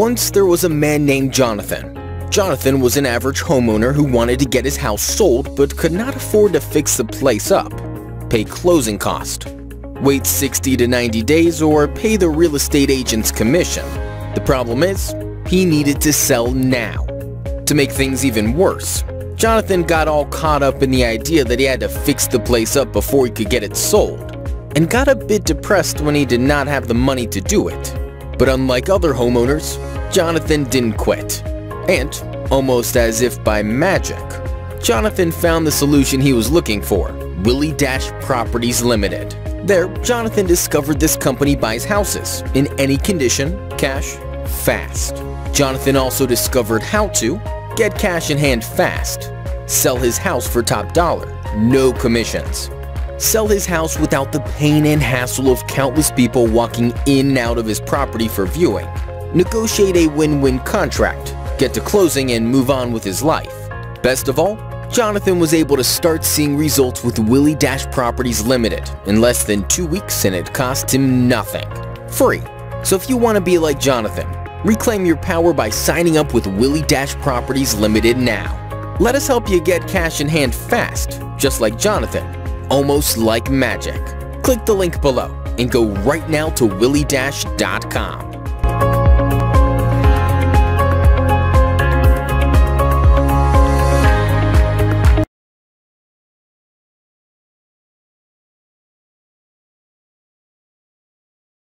Once there was a man named Jonathan. Jonathan was an average homeowner who wanted to get his house sold but could not afford to fix the place up, pay closing cost, wait 60 to 90 days, or pay the real estate agent's commission. The problem is, he needed to sell now. To make things even worse, Jonathan got all caught up in the idea that he had to fix the place up before he could get it sold, and got a bit depressed when he did not have the money to do it. But unlike other homeowners, Jonathan didn't quit. And, almost as if by magic, Jonathan found the solution he was looking for, Willie Dash Properties Limited. There, Jonathan discovered this company buys houses, in any condition, cash, fast. Jonathan also discovered how to get cash in hand fast, sell his house for top dollar, no commissions, sell his house without the pain and hassle of countless people walking in and out of his property for viewing, negotiate a win-win contract, get to closing, and move on with his life. Best of all, Jonathan was able to start seeing results with Willie Dash Properties Limited in less than 2 weeks, and it cost him nothing. Free. So if you want to be like Jonathan, reclaim your power by signing up with Willie Dash Properties Limited now. Let us help you get cash in hand fast, just like Jonathan, almost like magic. Click the link below and go right now to williedash.com.